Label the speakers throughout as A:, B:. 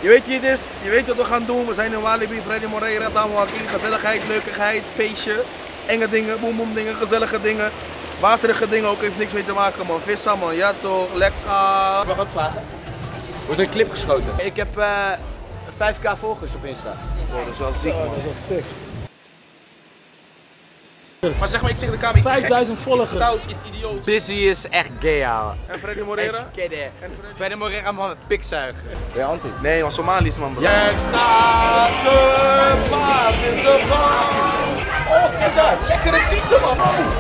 A: Je weet wie het is, je weet wat we gaan doen. We zijn in Walibi, Freddy Moreira, Tamwaki. Gezelligheid, leukigheid, feestje. Enge dingen, boem boem dingen, gezellige dingen. Waterige dingen ook, heeft niks mee te maken man. Vissa man, ja toch, lekker.
B: Ik mag wat vragen. Wordt er een clip geschoten? Ik heb 5k volgers op Insta.
A: Oh, dat is wel ziek man.
C: Dat is wel sick.
A: Maar zeg maar iets tegen de kamer, iets
C: 5000 volgers.
A: Iets stout, iets idioot.
B: Busy is echt gay, ouwe.
A: En Freddy Moreira?
B: Freddy Moreira man met pikzuigen. Ben je anti?
A: Nee man, Somalisch man bro.
B: Ja, ik sta te paas in de zon.
A: Oh, kijk daar, lekkere tieten man.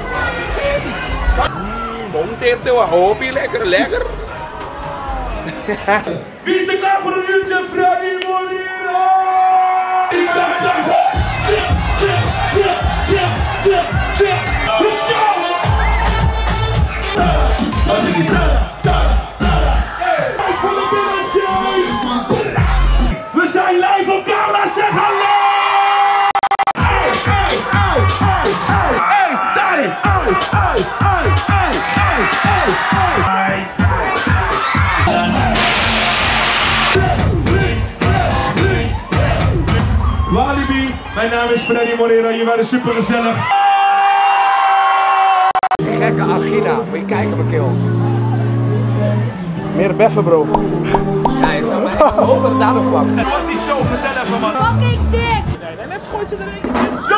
A: Monteert wel, hobby, lekker, lekker. Wie is er klaar voor een uurtje? Freddy Moreira! Let's go! We zijn live op camera, zeg hallo! Hey, hey, hey, hey, hey, hey, daddy, hey, hey, hey, hey, hey, hey, hey. Walibi, mijn naam is Freddy Moreira, jullie waren super gezellig.
B: Gekke angina, moet je kijken mijn keel.
A: Meer beffen bro.
B: Ja, je zou mij echt hopen dat het daardoor kwam.
A: Was die show, vertel even man.
D: Fucking dik!
A: Nee, let's gooien ze er één keer in.